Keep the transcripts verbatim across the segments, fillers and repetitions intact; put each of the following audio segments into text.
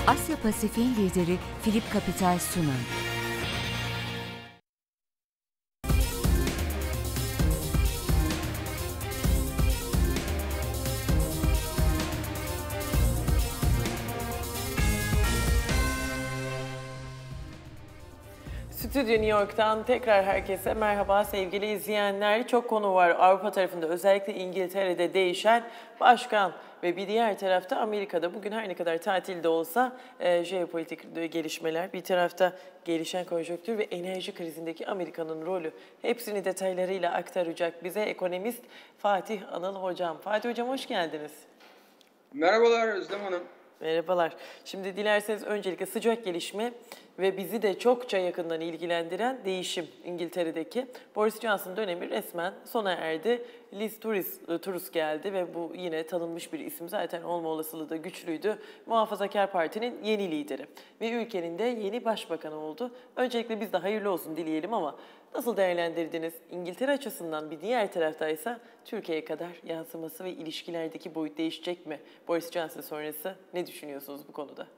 Asya Pasifik'in lideri Philip Capital sunar. Stüdyo New York'tan tekrar herkese merhaba sevgili izleyenler. Çok konu var Avrupa tarafında, özellikle İngiltere'de değişen başkan ve bir diğer tarafta Amerika'da bugün her ne kadar tatilde olsa e, jeopolitik gelişmeler, bir tarafta gelişen konjonktür ve enerji krizindeki Amerika'nın rolü. Hepsini detaylarıyla aktaracak bize ekonomist Fatih Anıl Hocam. Fatih Hocam hoş geldiniz. Merhabalar Özlem Hanım. Merhabalar. Şimdi dilerseniz öncelikle sıcak gelişme ve bizi de çokça yakından ilgilendiren değişim İngiltere'deki. Boris Johnson dönemi resmen sona erdi. Liz Truss, Truss geldi ve bu yine tanınmış bir isim, zaten olma olasılığı da güçlüydü. Muhafazakar Parti'nin yeni lideri ve ülkenin de yeni başbakanı oldu. Öncelikle biz de hayırlı olsun dileyelim ama nasıl değerlendirdiniz? İngiltere açısından bir diğer taraftaysa Türkiye'ye kadar yansıması ve ilişkilerdeki boyut değişecek mi? Boris Johnson sonrası ne düşünüyorsunuz bu konuda?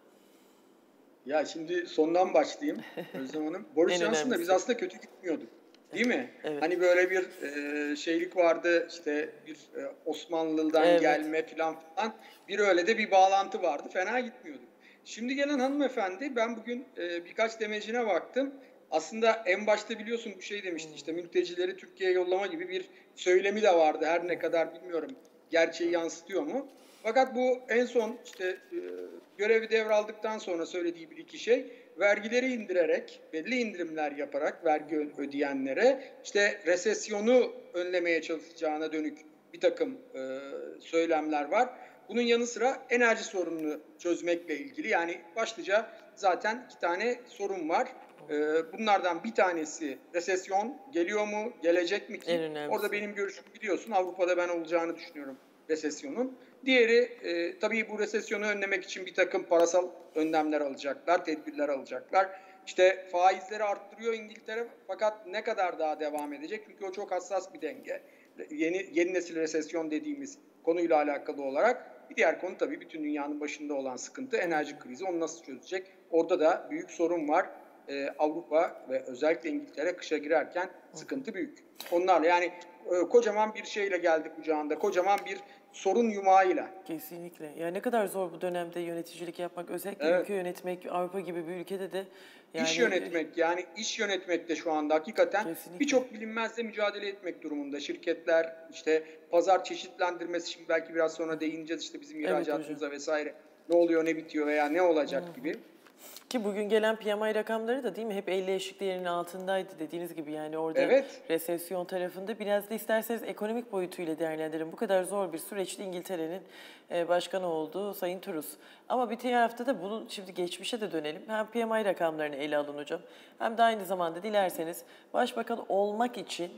Ya şimdi sondan başlayayım Özlem Hanım. Boris Johnson'la biz aslında kötü gitmiyorduk. Değil mi? Evet. Hani böyle bir e, şeylik vardı, işte bir e, Osmanlı'dan Evet. gelme falan falan. Bir öyle de bir bağlantı vardı. Fena gitmiyorduk. Şimdi gelen hanımefendi, ben bugün e, birkaç demecine baktım. Aslında en başta biliyorsun bir şey demişti, işte mültecileri Türkiye'ye yollama gibi bir söylemi de vardı. Her ne kadar bilmiyorum gerçeği yansıtıyor mu? Fakat bu en son işte e, görevi devraldıktan sonra söylediği bir iki şey, vergileri indirerek, belli indirimler yaparak vergi ödeyenlere işte resesyonu önlemeye çalışacağına dönük bir takım e, söylemler var. Bunun yanı sıra enerji sorununu çözmekle ilgili, yani başlıca zaten iki tane sorun var. Bunlardan bir tanesi resesyon, geliyor mu, gelecek mi ki? Orada benim görüşüm biliyorsun, Avrupa'da ben olacağını düşünüyorum resesyonun. Diğeri e, tabii bu resesyonu önlemek için bir takım parasal önlemler alacaklar, tedbirler alacaklar. İşte faizleri arttırıyor İngiltere, fakat ne kadar daha devam edecek? Çünkü o çok hassas bir denge. Yeni, yeni nesil resesyon dediğimiz konuyla alakalı olarak bir diğer konu tabii bütün dünyanın başında olan sıkıntı, enerji krizi. Onu nasıl çözecek? Orada da büyük sorun var. Ee, Avrupa ve özellikle İngiltere kışa girerken sıkıntı büyük. Onlarla yani e, kocaman bir şeyle geldi kucağında, kocaman bir sorun yumağıyla. Kesinlikle. Yani ne kadar zor bu dönemde yöneticilik yapmak, özellikle Evet. ülke yönetmek, Avrupa gibi bir ülkede de. Yani... İş yönetmek, yani iş yönetmek de şu anda hakikaten birçok bilinmezle mücadele etmek durumunda. Şirketler, işte pazar çeşitlendirmesi, şimdi belki biraz sonra değineceğiz işte bizim ihracatımıza evet, vesaire. Ne oluyor, ne bitiyor veya ne olacak Hı-hı. gibi. Ki bugün gelen P M I rakamları da değil mi hep elli eşik değerinin altındaydı dediğiniz gibi, yani orada evet. resesyon tarafında. Biraz da isterseniz ekonomik boyutuyla değerlendirin. Bu kadar zor bir süreçte İngiltere'nin başkanı olduğu Sayın Truss. Ama bir tarafta da bunun, şimdi geçmişe de dönelim. Hem P M I rakamlarını ele alın hocam, hem de aynı zamanda dilerseniz başbakan olmak için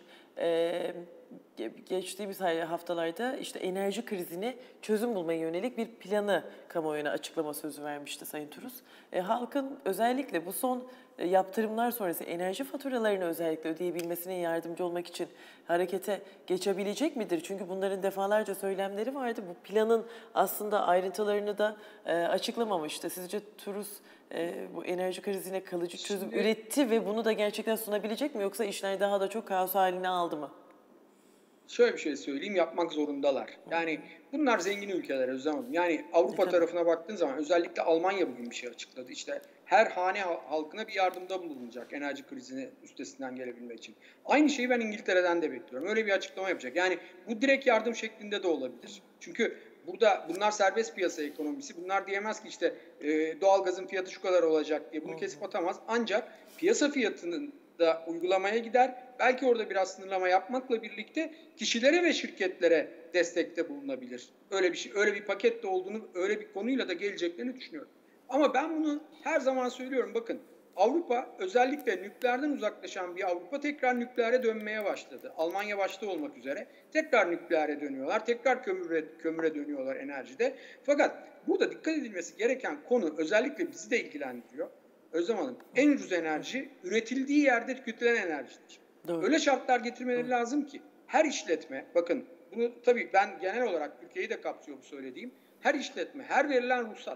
e, geçtiğimiz haftalarda işte enerji krizine çözüm bulmaya yönelik bir planı kamuoyuna açıklama sözü vermişti Sayın Truss. E, halkın özellikle bu son e, yaptırımlar sonrası enerji faturalarını özellikle ödeyebilmesine yardımcı olmak için harekete geçebilecek midir? Çünkü bunların defalarca söylemleri vardı. Bu planın aslında ayrıntılarını da e, açıklamamıştı. Sizce Truss e, bu enerji krizine kalıcı çözüm Şimdi... üretti ve bunu da gerçekten sunabilecek mi? Yoksa işler daha da çok kaos haline aldı mı? Şöyle bir şey söyleyeyim, yapmak zorundalar. Yani bunlar zengin ülkeler Özlem Hanım. Yani Avrupa tarafına baktığın zaman özellikle Almanya bugün bir şey açıkladı. İşte her hane halkına bir yardımda bulunacak enerji krizini üstesinden gelebilmek için. Aynı şeyi ben İngiltere'den de bekliyorum. Öyle bir açıklama yapacak. Yani bu direkt yardım şeklinde de olabilir. Çünkü burada bunlar serbest piyasa ekonomisi. Bunlar diyemez ki işte e, doğalgazın fiyatı şu kadar olacak diye bunu kesip atamaz. Ancak piyasa fiyatının da uygulamaya gider. Belki orada biraz sınırlama yapmakla birlikte kişilere ve şirketlere destekte bulunabilir. Öyle bir şey, öyle bir pakette olduğunu, öyle bir konuyla da geleceklerini düşünüyorum. Ama ben bunu her zaman söylüyorum. Bakın, Avrupa, özellikle nükleerden uzaklaşan bir Avrupa tekrar nükleere dönmeye başladı. Almanya başta olmak üzere tekrar nükleere dönüyorlar. Tekrar kömüre, kömüre dönüyorlar enerjide. Fakat burada dikkat edilmesi gereken konu özellikle bizi de ilgilendiriyor. Özlem Hanım, en ucuz enerji üretildiği yerde tüketilen enerjidir. Doğru. Öyle şartlar getirmeleri Doğru. lazım ki her işletme, bakın bunu tabii ben genel olarak Türkiye'yi de kapsıyor bu söylediğim, her işletme, her verilen ruhsat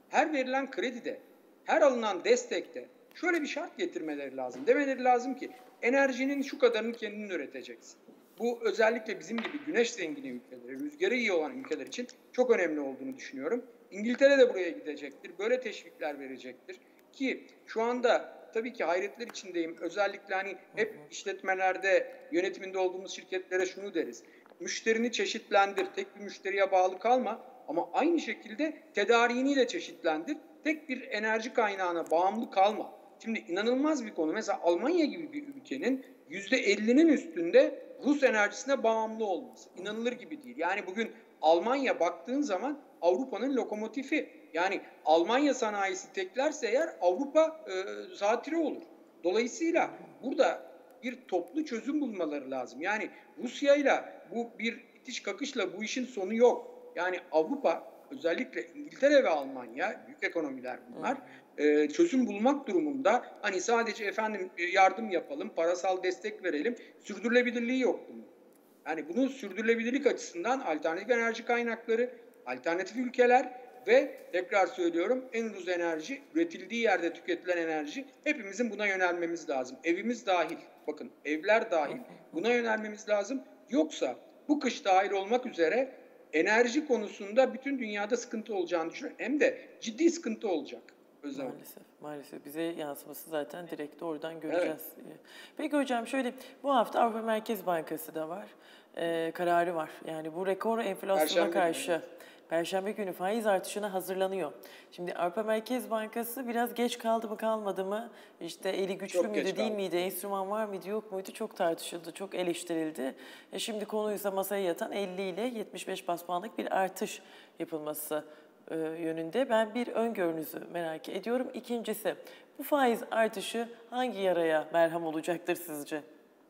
her verilen kredide, her alınan destekte şöyle bir şart getirmeleri lazım. Demeleri lazım ki enerjinin şu kadarını kendin üreteceksin. Bu özellikle bizim gibi güneş zengini ülkeleri, rüzgarı iyi olan ülkeler için çok önemli olduğunu düşünüyorum. İngiltere de buraya gidecektir. Böyle teşvikler verecektir. Ki şu anda tabii ki hayretler içindeyim. Özellikle hani hep işletmelerde, yönetiminde olduğumuz şirketlere şunu deriz. Müşterini çeşitlendir. Tek bir müşteriye bağlı kalma. Ama aynı şekilde tedariğini de çeşitlendir. Tek bir enerji kaynağına bağımlı kalma. Şimdi inanılmaz bir konu. Mesela Almanya gibi bir ülkenin yüzde ellinin üstünde Rus enerjisine bağımlı olması. İnanılır gibi değil. Yani bugün Almanya baktığın zaman Avrupa'nın lokomotifi. Yani Almanya sanayisi teklerse eğer Avrupa e, zatürre olur. Dolayısıyla burada bir toplu çözüm bulmaları lazım. Yani Rusya'yla bu bir itiş kakışla bu işin sonu yok. Yani Avrupa, özellikle İngiltere ve Almanya, büyük ekonomiler bunlar, e, çözüm bulmak durumunda. Hani sadece efendim yardım yapalım, parasal destek verelim, sürdürülebilirliği yok bunun. Yani bunun sürdürülebilirlik açısından alternatif enerji kaynakları, alternatif ülkeler ve tekrar söylüyorum en ucuz enerji, üretildiği yerde tüketilen enerji, hepimizin buna yönelmemiz lazım. Evimiz dahil, bakın evler dahil buna yönelmemiz lazım. Yoksa bu kış dahil olmak üzere enerji konusunda bütün dünyada sıkıntı olacağını düşünüyorum. Hem de ciddi sıkıntı olacak. Özellikle. Maalesef, maalesef bize yansıması zaten direkt oradan göreceğiz. Evet. Peki hocam şöyle, bu hafta Avrupa Merkez Bankası da var, ee, kararı var. Yani bu rekor enflasyona Perşembe karşı günü. Perşembe günü faiz artışına hazırlanıyor. Şimdi Avrupa Merkez Bankası biraz geç kaldı mı kalmadı mı? İşte eli güçlü Çok müydü geç değil kaldı. miydi? Enstrüman var mıydı yok muydu? Çok tartışıldı, çok eleştirildi. E şimdi konuysa masaya yatan elli ile yetmiş beş bas puanlık bir artış yapılması e, yönünde. Ben bir öngörünüzü merak ediyorum. İkincisi, bu faiz artışı hangi yaraya merhem olacaktır sizce?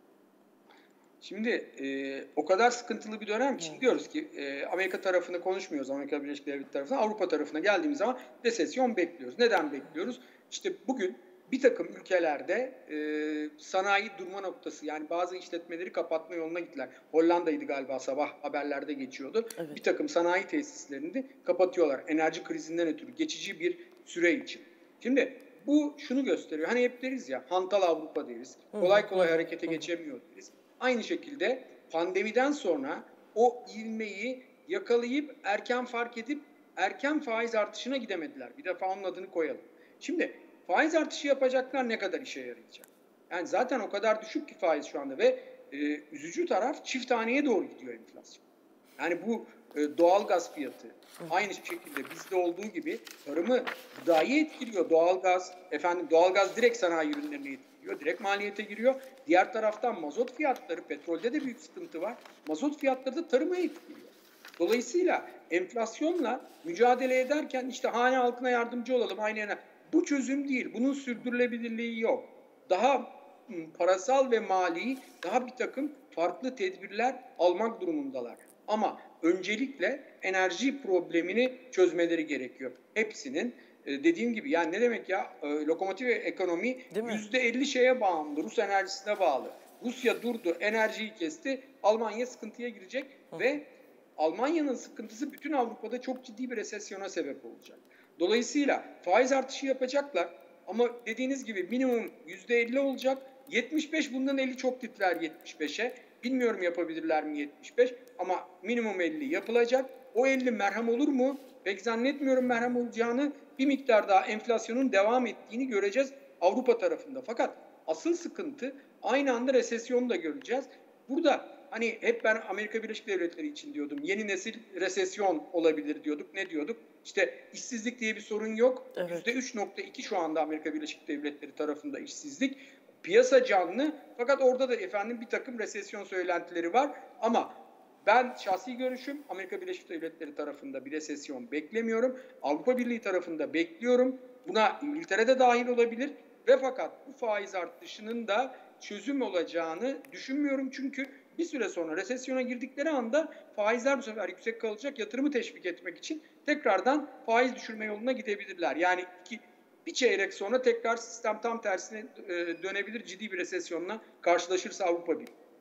Şimdi e, o kadar sıkıntılı bir dönem ki diyoruz ki e, Amerika tarafını konuşmuyoruz, Amerika Birleşik Devletleri tarafına, Avrupa tarafına geldiğimiz zaman resesyon bekliyoruz. Neden bekliyoruz? İşte bugün bir takım ülkelerde e, sanayi durma noktası, yani bazı işletmeleri kapatma yoluna gittiler. Hollanda'ydı galiba, sabah haberlerde geçiyordu. Evet. Bir takım sanayi tesislerini de kapatıyorlar enerji krizinden ötürü geçici bir süre için. Şimdi bu şunu gösteriyor. Hani hep deriz ya, hantal Avrupa deriz. Kolay kolay harekete geçemiyor deriz. Aynı şekilde pandemiden sonra o ivmeyi yakalayıp erken fark edip erken faiz artışına gidemediler. Bir defa onun adını koyalım. Şimdi faiz artışı yapacaklar, ne kadar işe yarayacak? Yani zaten o kadar düşük ki faiz şu anda ve e, üzücü taraf çift haneye doğru gidiyor enflasyon. Yani bu e, doğalgaz fiyatı aynı şekilde bizde olduğu gibi tarımı, gıdayı etkiliyor. Doğalgaz, efendim doğalgaz direkt sanayi ürünlerine etkiliyor, direkt maliyete giriyor. Diğer taraftan mazot fiyatları, petrolde de büyük sıkıntı var. Mazot fiyatları da tarıma etkiliyor. Dolayısıyla enflasyonla mücadele ederken işte hane halkına yardımcı olalım aynı yana. Bu çözüm değil. Bunun sürdürülebilirliği yok. Daha parasal ve mali, daha bir takım farklı tedbirler almak durumundalar. Ama öncelikle enerji problemini çözmeleri gerekiyor. Hepsinin dediğim gibi, yani ne demek ya, lokomotif ekonomi yüzde elli şeye bağımlı, Rus enerjisine bağlı. Rusya durdu, enerjiyi kesti, Almanya sıkıntıya girecek Hı. ve Almanya'nın sıkıntısı bütün Avrupa'da çok ciddi bir resesyona sebep olacak. Dolayısıyla faiz artışı yapacaklar ama dediğiniz gibi minimum yüzde elli olacak. yetmiş beş, bundan elli çok titrer yetmiş beşe. Bilmiyorum yapabilirler mi yetmiş beş ama minimum elli yapılacak. O elli merhem olur mu? Pek zannetmiyorum merhem olacağını. Bir miktar daha enflasyonun devam ettiğini göreceğiz Avrupa tarafında. Fakat asıl sıkıntı, aynı anda resesyonu da göreceğiz. Burada hani hep ben Amerika Birleşik Devletleri için diyordum. Yeni nesil resesyon olabilir diyorduk. Ne diyorduk? İşte işsizlik diye bir sorun yok. Evet. yüzde üç nokta iki şu anda Amerika Birleşik Devletleri tarafında işsizlik. Piyasa canlı, fakat orada da efendim bir takım resesyon söylentileri var. Ama ben şahsi görüşüm, Amerika Birleşik Devletleri tarafında bir resesyon beklemiyorum. Avrupa Birliği tarafında bekliyorum. Buna İngiltere'de dahil olabilir ve fakat bu faiz artışının da çözüm olacağını düşünmüyorum. Çünkü bir süre sonra resesyona girdikleri anda faizler bu sefer yüksek kalacak. Yatırımı teşvik etmek için tekrardan faiz düşürme yoluna gidebilirler. Yani iki, bir çeyrek sonra tekrar sistem tam tersine dönebilir, ciddi bir resesyonla karşılaşırsa Avrupa Birliği.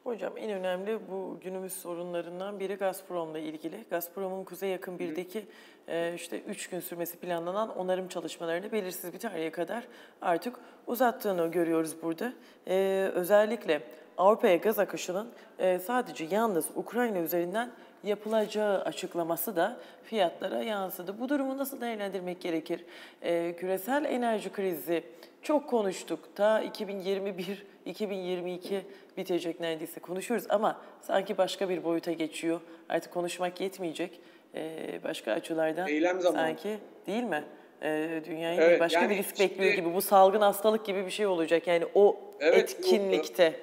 Hocam en önemli bu günümüz sorunlarından biri Gazprom'la ilgili. Gazprom'un Kuzey Yakın bir'deki e, işte üç gün sürmesi planlanan onarım çalışmalarını belirsiz bir tarihe kadar artık uzattığını görüyoruz burada. E, özellikle Avrupa'ya gaz akışının e, sadece yalnız Ukrayna üzerinden yapılacağı açıklaması da fiyatlara yansıdı. Bu durumu nasıl değerlendirmek gerekir? E, küresel enerji krizi çok konuştuk. Ta iki bin yirmi bir iki bin yirmi iki bitecek neredeyse konuşuyoruz ama sanki başka bir boyuta geçiyor. Artık konuşmak yetmeyecek. Ee, başka açılardan Eylem zamanı. sanki değil mi? Ee, dünyayı Evet, başka yani bir risk şimdi- bekliyor gibi. Bu salgın hastalık gibi bir şey olacak. Yani o Evet, etkinlikte.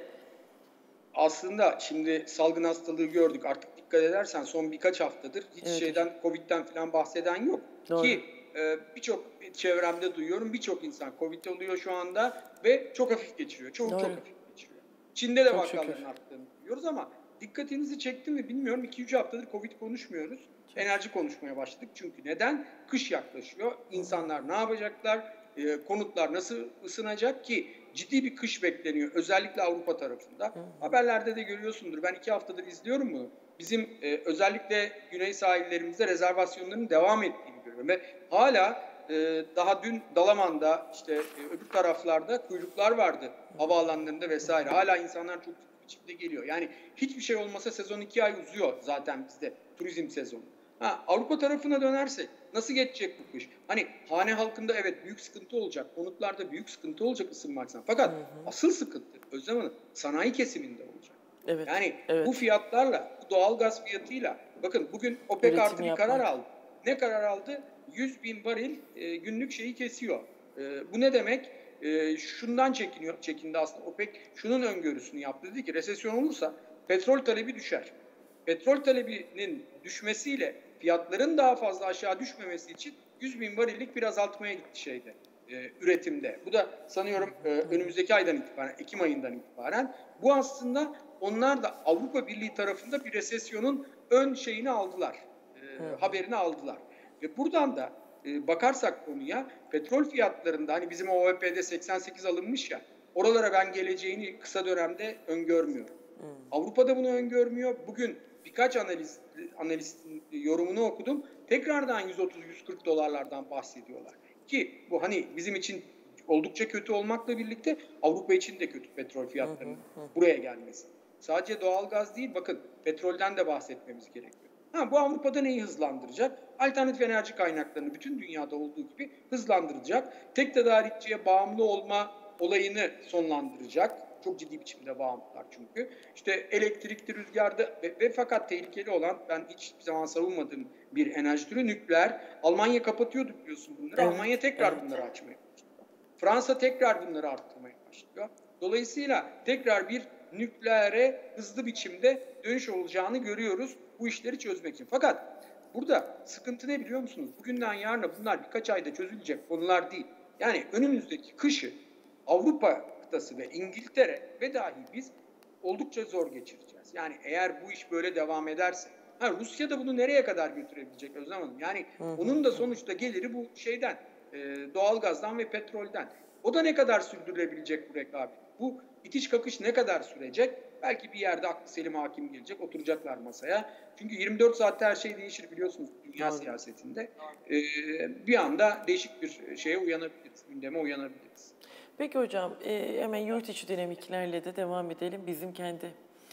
Aslında şimdi salgın hastalığı gördük. Artık dikkat edersen son birkaç haftadır hiç Evet. şeyden, Covid'den falan bahseden yok. Doğru. Ki e, birçok çevremde duyuyorum, birçok insan Covid oluyor şu anda ve çok hafif geçiriyor. Çoğu Doğru. çok hafif geçiriyor. Çin'de de Çok vakaların şükür. arttığını biliyoruz ama dikkatinizi çekti mi bilmiyorum. iki üç haftadır Covid konuşmuyoruz. Enerji konuşmaya başladık. Çünkü neden? Kış yaklaşıyor. İnsanlar ne yapacaklar? E, konutlar nasıl ısınacak ki? Ciddi bir kış bekleniyor. Özellikle Avrupa tarafında. Haberlerde de görüyorsundur. Ben iki haftadır izliyorum bunu. Bizim e, özellikle güney sahillerimizde rezervasyonların devam ettiğini görüyorum. Ve hala e, daha dün Dalaman'da işte e, öbür taraflarda kuyruklar vardı. Havaalanlarında vesaire. Hala insanlar çok ciddi biçimde geliyor. Yani hiçbir şey olmasa sezon iki ay uzuyor zaten bizde. Turizm sezonu. Ha, Avrupa tarafına dönersek nasıl geçecek bu kış? Hani hane halkında evet büyük sıkıntı olacak. Konutlarda büyük sıkıntı olacak ısınmaktan. Fakat hı hı. asıl sıkıntı Özlem Hanım sanayi kesiminde olacak. Evet. Yani evet. bu fiyatlarla, bu doğalgaz fiyatıyla bakın bugün OPEC Üretim artı bir yapmak. karar aldı. Ne karar aldı? yüz bin varil e, günlük şeyi kesiyor. E, bu ne demek? E, şundan çekiniyor, çekindi aslında OPEC. Şunun öngörüsünü yaptı. Dedi ki resesyon olursa petrol talebi düşer. Petrol talebinin düşmesiyle fiyatların daha fazla aşağı düşmemesi için yüz bin varillik bir azaltmaya gitti şeyde, e, üretimde. Bu da sanıyorum e, önümüzdeki aydan itibaren, Ekim ayından itibaren. Bu aslında onlar da Avrupa Birliği tarafında bir resesyonun ön şeyini aldılar, e, haberini aldılar. Ve buradan da e, bakarsak konuya, petrol fiyatlarında hani bizim O V P'de seksen sekiz alınmış ya, oralara ben geleceğini kısa dönemde öngörmüyorum. Hmm. Avrupa'da bunu öngörmüyor. Bugün birkaç analiz, analistin yorumunu okudum. Tekrardan yüz otuz yüz kırk dolarlardan bahsediyorlar. Ki bu hani bizim için oldukça kötü olmakla birlikte Avrupa için de kötü petrol fiyatlarının buraya gelmesi. Sadece doğalgaz değil, bakın petrolden de bahsetmemiz gerekiyor. Ha, bu Avrupa'da neyi hızlandıracak? Alternatif enerji kaynaklarını bütün dünyada olduğu gibi hızlandıracak. Tek tedarikçiye bağımlı olma olayını sonlandıracak. Çok ciddi biçimde bağımlılar çünkü. İşte elektrikli, rüzgarda ve, ve fakat tehlikeli olan, ben hiçbir zaman savunmadığım bir enerji türü nükleer. Almanya kapatıyordu biliyorsun bunları. Evet. Almanya tekrar evet. bunları açmaya başlıyor. Fransa tekrar bunları arttırmaya başlıyor. Dolayısıyla tekrar bir nükleere hızlı biçimde dönüş olacağını görüyoruz bu işleri çözmek için. Fakat burada sıkıntı ne biliyor musunuz? Bugünden yarına bunlar birkaç ayda çözülecek konular değil. Yani önümüzdeki kışı Avrupa kıtası ve İngiltere ve dahi biz oldukça zor geçireceğiz. Yani eğer bu iş böyle devam ederse, ha, Rusya da bunu nereye kadar götürebilecek Özlem Hanım? Yani hı hı. onun da sonuçta geliri bu şeyden, e, doğalgazdan ve petrolden. O da ne kadar sürdürülebilecek bu rekabet? Bu itiş kakış ne kadar sürecek? Belki bir yerde aklı selim hakim gelecek, oturacaklar masaya. Çünkü yirmi dört saatte her şey değişir biliyorsunuz dünya Doğru. siyasetinde. Ee, bir anda değişik bir şeye uyanabiliriz, gündeme uyanabiliriz. Peki hocam, e, hemen yurt içi dinamiklerle de devam edelim. Bizim kendi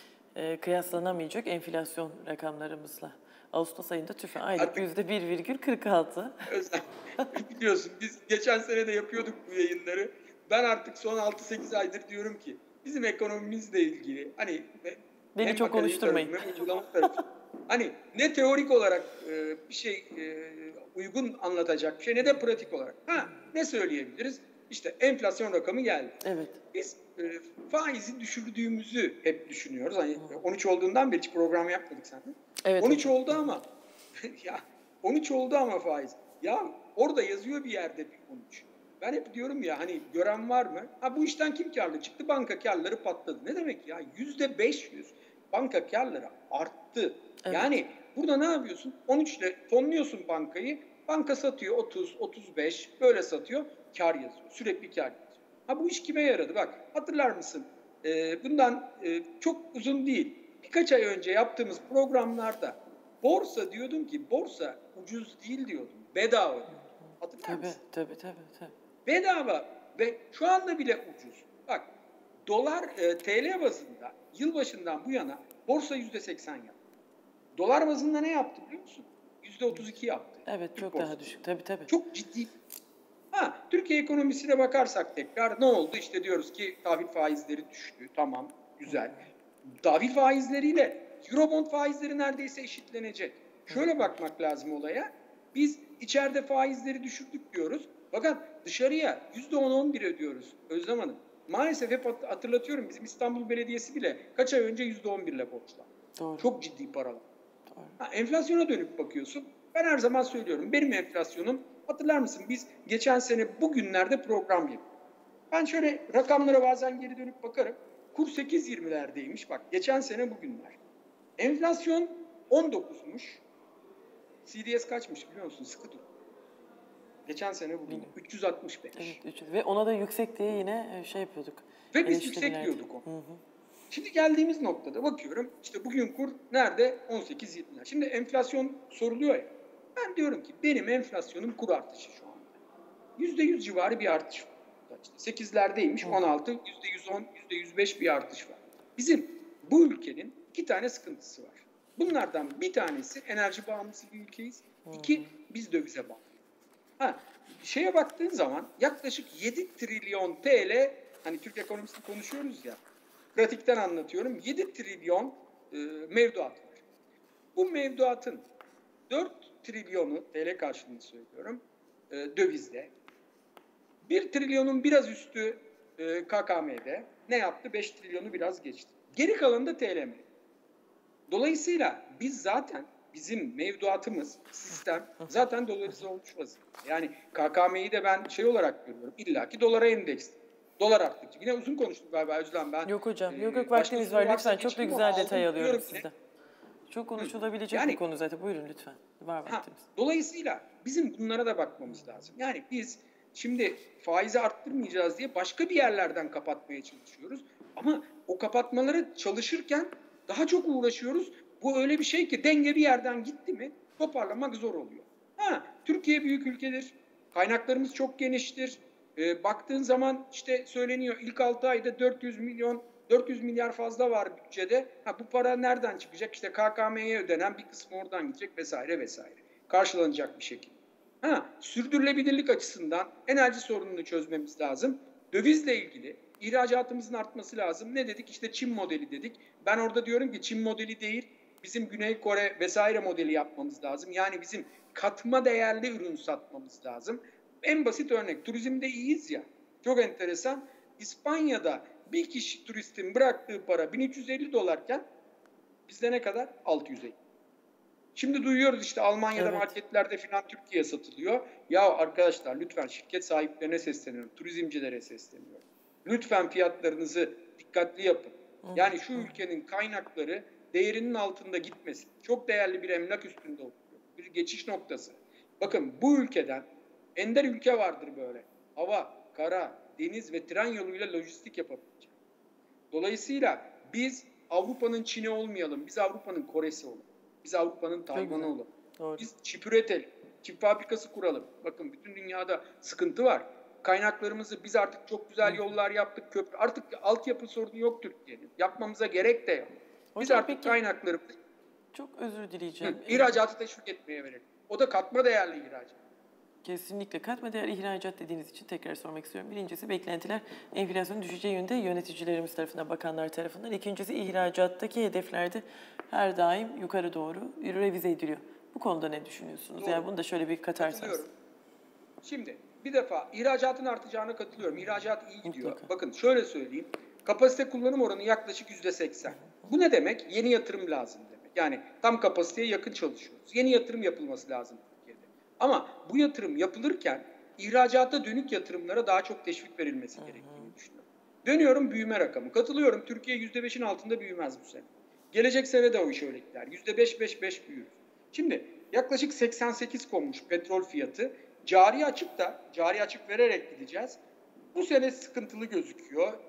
e, kıyaslanamayacak enflasyon rakamlarımızla. Ağustos ayında TÜFE aylık yüzde bir virgül kırk altı. Özlem, biliyorsun biz geçen sene de yapıyorduk bu yayınları. Ben artık son altı sekiz aydır diyorum ki bizim ekonomimizle ilgili hani beni çok konuşturmayın. Tarafı, hani ne teorik olarak e, bir şey e, uygun anlatacak bir şey ne de pratik olarak. Ha, ne söyleyebiliriz? İşte enflasyon rakamı geldi. Evet. Biz e, faizi düşürdüğümüzü hep düşünüyoruz. Hani on üç olduğundan beri hiç program yapmadık seninle. Evet. on üç evet. oldu ama ya on üç oldu ama faiz. Ya orada yazıyor bir yerde bir on üç. Ben hep diyorum ya hani gören var mı? Ha, bu işten kim karlı çıktı? Banka karları patladı. Ne demek ya? yüzde beş yüz banka karları arttı. Evet. Yani burada ne yapıyorsun? on üç ile tonluyorsun bankayı. Banka satıyor otuz, otuz beş böyle satıyor. Kar yazıyor. Sürekli kar yazıyor. Ha, bu iş kime yaradı? Bak hatırlar mısın? e, bundan e, çok uzun değil, birkaç ay önce yaptığımız programlarda borsa diyordum ki borsa ucuz değil diyordum. Bedava diyordum. Hatırlar Tabii, mısın? tabii, tabii, tabii. Bedava ve şu anda bile ucuz. Bak dolar e, T L bazında yılbaşından bu yana borsa yüzde seksen yaptı. Dolar bazında ne yaptı biliyor musun? yüzde otuz iki yaptı. Evet, Türk çok borsası. daha düşük. Tabii, tabii. Çok ciddi. Ha, Türkiye ekonomisine bakarsak tekrar ne oldu? İşte diyoruz ki tahvil faizleri düştü. Tamam, güzel. Tahvil faizleriyle Eurobond faizleri neredeyse eşitlenecek. Şöyle bakmak lazım olaya. Biz içeride faizleri düşürdük diyoruz. Fakat dışarıya yüzde on on bir ödüyoruz Özlem Hanım. Maalesef hep hatırlatıyorum, bizim İstanbul Belediyesi bile kaç ay önce yüzde on bir ile borçlandı. Doğru. Çok ciddi paralar. Doğru. Ha, enflasyona dönüp bakıyorsun. Ben her zaman söylüyorum, benim enflasyonum, hatırlar mısın biz geçen sene bugünlerde program yaptık. Ben şöyle rakamlara bazen geri dönüp bakarım. Kur sekiz yirmilerdeymiş bak geçen sene bugünler. Enflasyon on dokuzmuş. C D S kaçmış biliyor musun? Sıkı dur. Geçen sene bugün üç yüz altmış beş. Evet, üç yüz. Ve ona da yüksek diye yine şey yapıyorduk. Ve biz Eleştirilerdi. yüksek diyorduk o. Hı hı. Şimdi geldiğimiz noktada bakıyorum işte bugün kur nerede? on sekiz yirmiler. Şimdi enflasyon soruluyor ya. Ben diyorum ki benim enflasyonum kur artışı şu anda. yüzde yüz civarı bir artış var. İşte sekizlerdeymiş, on altı, yüzde yüz on, yüzde yüz beş bir artış var. Bizim bu ülkenin iki tane sıkıntısı var. Bunlardan bir tanesi enerji bağımlısı bir ülkeyiz. İki, biz dövize bağlı. Ha, şeye baktığın zaman yaklaşık yedi trilyon T L, hani Türk ekonomisini konuşuyoruz ya, pratikten anlatıyorum, yedi trilyon e, mevduat var. Bu mevduatın dört trilyonu, T L karşılığını söylüyorum, e, dövizde. bir trilyonun biraz üstü e, K K M'de. Ne yaptı? beş trilyonu biraz geçti. Geri kalanı da T L M. Dolayısıyla biz zaten, bizim mevduatımız, sistem zaten dolarize olmuş vaziyette. Yani K K M'yi de ben şey olarak görüyorum. İlla ki dolara endeksli. Dolar arttıkça. Yine uzun konuştuk galiba Özlem ben. Yok hocam. e, Yok yok başka vaktimiz soru var. varsa Lütfen çok da geçeyim güzel ama detay aldım, alıyorum diyorum sizden. Çok konuşulabilecek Yani- bir konu zaten. Buyurun lütfen. Var Ha, vaktimiz. dolayısıyla bizim bunlara da bakmamız lazım. Yani biz şimdi faizi arttırmayacağız diye başka bir yerlerden kapatmaya çalışıyoruz. Ama o kapatmaları çalışırken daha çok uğraşıyoruz. Bu öyle bir şey ki denge bir yerden gitti mi toparlamak zor oluyor. Ha, Türkiye büyük ülkedir. Kaynaklarımız çok geniştir. Ee, baktığın zaman işte söyleniyor ilk altı ayda dört yüz milyon dört yüz milyar fazla var bütçede. Ha, bu para nereden çıkacak? İşte K K M'ye ödenen bir kısmı oradan gidecek vesaire vesaire. Karşılanacak bir şekilde. Ha, sürdürülebilirlik açısından enerji sorununu çözmemiz lazım. Dövizle ilgili ihracatımızın artması lazım. Ne dedik? İşte Çin modeli dedik. Ben orada diyorum ki Çin modeli değil, bizim Güney Kore vesaire modeli yapmamız lazım. Yani bizim katma değerli ürün satmamız lazım. En basit örnek, turizmde iyiyiz ya. Çok enteresan. İspanya'da bir kişi turistin bıraktığı para bin üç yüz elli dolarken bizde ne kadar? altı yüz elli. Şimdi duyuyoruz işte Almanya'da Evet. marketlerde filan Türkiye satılıyor. Ya arkadaşlar lütfen şirket sahiplerine sesleniyorum, turizmcilere sesleniyorum. Lütfen fiyatlarınızı dikkatli yapın. Yani şu ülkenin kaynakları değerinin altında gitmesin. Çok değerli bir emlak üstünde oluyor. Bir geçiş noktası. Bakın bu ülkeden ender ülke vardır böyle. Hava, kara, deniz ve tren yoluyla lojistik yapabilecek. Dolayısıyla biz Avrupa'nın Çin'i olmayalım. Biz Avrupa'nın Kore'si olalım. Biz Avrupa'nın Tayvan'ı güzel. olalım. Doğru. Biz çip üretelim. Çip fabrikası kuralım. Bakın bütün dünyada sıkıntı var. Kaynaklarımızı biz artık çok güzel yollar yaptık. Köprü. Artık altyapı sorunu yok Türkiye'nin. Yapmamıza gerek de yok. Biz Hocam artık peki- kaynaklarımızı Çok özür dileyeceğim. hı, ihracatı teşvik etmeye verelim. O da katma değerli ihracat. Kesinlikle katma değer ihracat dediğiniz için tekrar sormak istiyorum. Birincisi beklentiler enflasyonun düşeceği yönde yöneticilerimiz tarafından, bakanlar tarafından. İkincisi ihracattaki hedeflerde her daim yukarı doğru revize ediliyor. Bu konuda ne düşünüyorsunuz? Doğru. Yani bunu da şöyle bir katarsanız. Katılıyorum. Şimdi bir defa ihracatın artacağına katılıyorum. İhracat iyi gidiyor. Mutlaka. Bakın şöyle söyleyeyim. Kapasite kullanım oranı yaklaşık yüzde seksen. Bu ne demek? Yeni yatırım lazım demek. Yani tam kapasiteye yakın çalışıyoruz. Yeni yatırım yapılması lazım Türkiye'de. Ama bu yatırım yapılırken ihracata dönük yatırımlara daha çok teşvik verilmesi gerektiğini düşünüyorum. Dönüyorum büyüme rakamı. Katılıyorum. Türkiye yüzde beşin altında büyümez bu sene. Gelecek sene de o iş öyle gider. yüzde beş beş beş büyür. Şimdi yaklaşık seksen sekiz konmuş petrol fiyatı. Cari açık da, cari açık vererek gideceğiz. Bu sene sıkıntılı gözüküyor.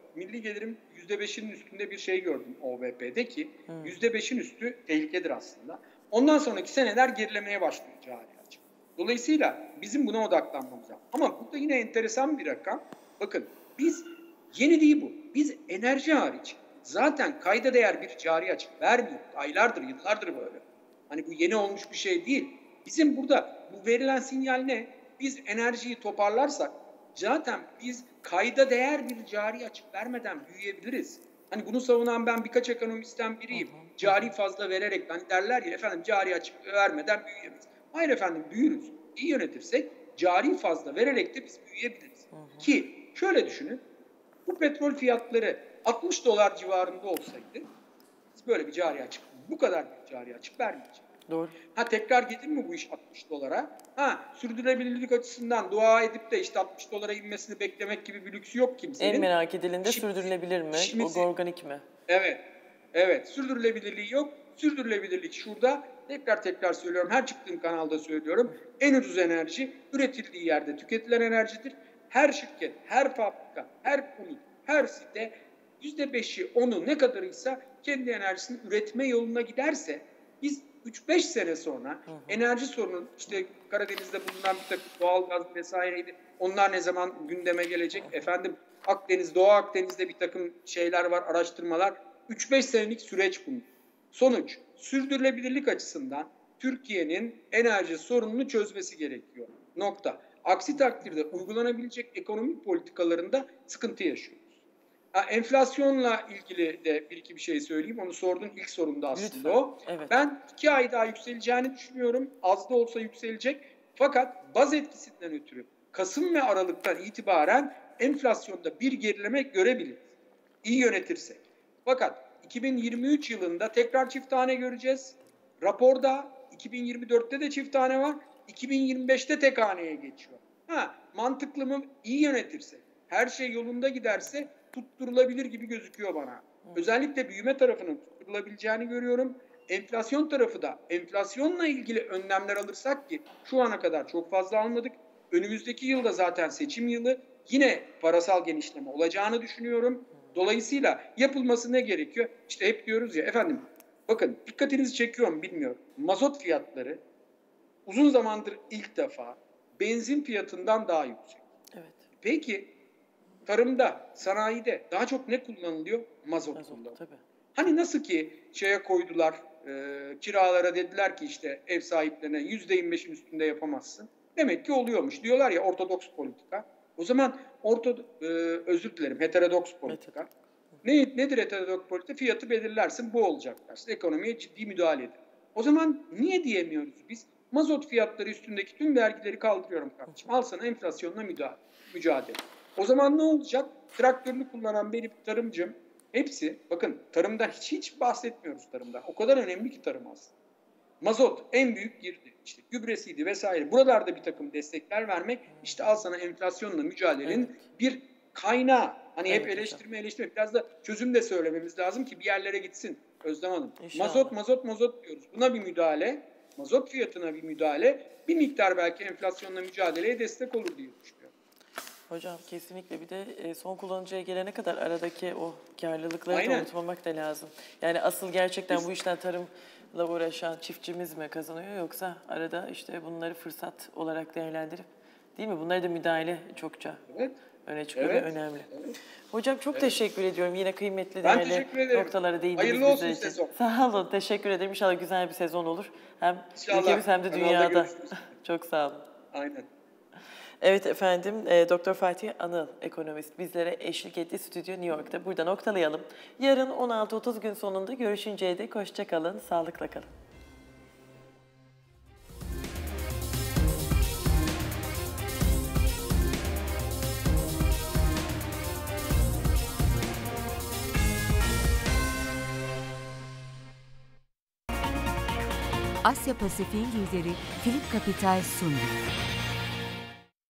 milli gelirim yüzde beşinin üstünde bir şey gördüm O V P'de ki yüzde beşin üstü tehlikedir aslında. Ondan sonraki seneler gerilemeye başlıyor cari açık. Dolayısıyla bizim buna odaklanmamız lazım. Ama burada yine enteresan bir rakam. Bakın biz yeni değil bu. Biz enerji hariç zaten kayda değer bir cari açık vermiyoruz. Aylardır, yıllardır böyle. Hani bu yeni olmuş bir şey değil. Bizim burada bu verilen sinyal ne? Biz enerjiyi toparlarsak zaten biz kayda değer bir cari açık vermeden büyüyebiliriz. Hani bunu savunan ben birkaç ekonomistten biriyim. Cari fazla vererek, hani derler ya efendim cari açık vermeden büyüyemeyiz. Hayır efendim büyürüz. İyi yönetirsek cari fazla vererek de biz büyüyebiliriz. Hı hı. Ki şöyle düşünün. Bu petrol fiyatları altmış dolar civarında olsaydı biz böyle bir cari açık, bu kadar bir cari açık vermeyeceğiz. Doğru. Ha tekrar gelir mi bu iş altmış dolara? Ha sürdürülebilirlik açısından dua edip de işte altmış dolara inmesini beklemek gibi bir lüksü yok kimsenin. En merak edilen de sürdürülebilir mi? İşimizi, o organik mi? Evet. Evet. Sürdürülebilirliği yok. Sürdürülebilirlik şurada. Tekrar tekrar söylüyorum. Her çıktığım kanalda söylüyorum. En ucuz enerji üretildiği yerde tüketilen enerjidir. Her şirket, her fabrika, her konut, her site yüzde beşi, onu ne kadarıysa kendi enerjisini üretme yoluna giderse biz üç beş sene sonra hı hı. enerji sorunu, işte Karadeniz'de bulunan bir takım doğalgaz vesaireydi. Onlar ne zaman gündeme gelecek? Hı hı. Efendim Akdeniz, Doğu Akdeniz'de bir takım şeyler var, araştırmalar. üç beş senelik süreç bu. Sonuç, sürdürülebilirlik açısından Türkiye'nin enerji sorununu çözmesi gerekiyor. Nokta. Aksi takdirde uygulanabilecek ekonomik politikalarında sıkıntı yaşıyoruz. Ha, enflasyonla ilgili de bir iki bir şey söyleyeyim. Onu sordun ilk sorumda aslında Lütfen. o. Evet. Ben iki ay daha yükseleceğini düşünüyorum. Az da olsa yükselecek. Fakat baz etkisinden ötürü Kasım ve Aralık'tan itibaren enflasyonda bir gerileme görebiliriz. İyi yönetirsek. Fakat iki bin yirmi üç yılında tekrar çift tane göreceğiz. Raporda iki bin yirmi dörtte de çift tane var. iki bin yirmi beşte tek haneye geçiyor. Ha, mantıklı mı? İyi yönetirse, her şey yolunda giderse tutturulabilir gibi gözüküyor bana. Hmm. Özellikle büyüme tarafının tutturulabileceğini görüyorum. Enflasyon tarafı da, enflasyonla ilgili önlemler alırsak ki şu ana kadar çok fazla almadık. Önümüzdeki yılda zaten seçim yılı, yine parasal genişleme olacağını düşünüyorum. Dolayısıyla yapılması ne gerekiyor? İşte hep diyoruz ya efendim, bakın dikkatinizi çekiyorum bilmiyorum. Mazot fiyatları uzun zamandır ilk defa benzin fiyatından daha yüksek. Evet. Peki tarımda, sanayide daha çok ne kullanılıyor? Mazot, Mazot kullanılıyor. Tabii. Hani nasıl ki şeye koydular, e, kiralara dediler ki işte ev sahiplerine yüzde yirmi beşin üstünde yapamazsın. Demek ki oluyormuş. Diyorlar ya ortodoks politika. O zaman orto, e, özür dilerim heterodoks politika. Ne, nedir heterodoks politika? Fiyatı belirlersin, bu olacak dersin. Ekonomiye ciddi müdahale edin. O zaman niye diyemiyoruz biz? Mazot fiyatları üstündeki tüm vergileri kaldırıyorum kardeşim. Al sana enflasyonla müdahale, mücadele. O zaman ne olacak? Traktörünü kullanan benim tarımcım hepsi, bakın tarımda hiç hiç bahsetmiyoruz tarımda. O kadar önemli ki tarım aslında. Mazot en büyük girdi. İşte gübresiydi vesaire. Buralarda bir takım destekler vermek, işte al sana enflasyonla mücadelenin evet. bir kaynağı. Hani evet, hep eleştirme eleştirme. Biraz da çözüm de söylememiz lazım ki bir yerlere gitsin Özlem Hanım. İnşallah. Mazot mazot mazot diyoruz. Buna bir müdahale, mazot fiyatına bir müdahale, bir miktar belki enflasyonla mücadeleye destek olur diye düşünüyorum. Hocam kesinlikle, bir de son kullanıcıya gelene kadar aradaki o karlılıkları Aynen. da unutmamak da lazım. Yani asıl gerçekten Biz... bu işten tarımla uğraşan çiftçimiz mi kazanıyor, yoksa arada işte bunları fırsat olarak değerlendirip, değil mi? Bunları da müdahale çokça evet. öne çıkıyor evet. ve önemli. Evet. Hocam çok evet. teşekkür ediyorum. Yine kıymetli değerli noktalara değindiniz. Hayırlı olsun sezon. Sağ olun, teşekkür ederim. İnşallah güzel bir sezon olur. Hem İnşallah. ülkemiz hem de dünyada. Çok sağ olun. Aynen. Evet efendim, e, Doktor Fatih Anıl, ekonomist, bizlere eşlik etti stüdyo New York'ta. Burada noktalayalım. Yarın on altı otuz gün sonunda görüşünceye dek hoşça kalın, sağlıkla kalın. Asya Pasifik lideri Philip Capital sundu.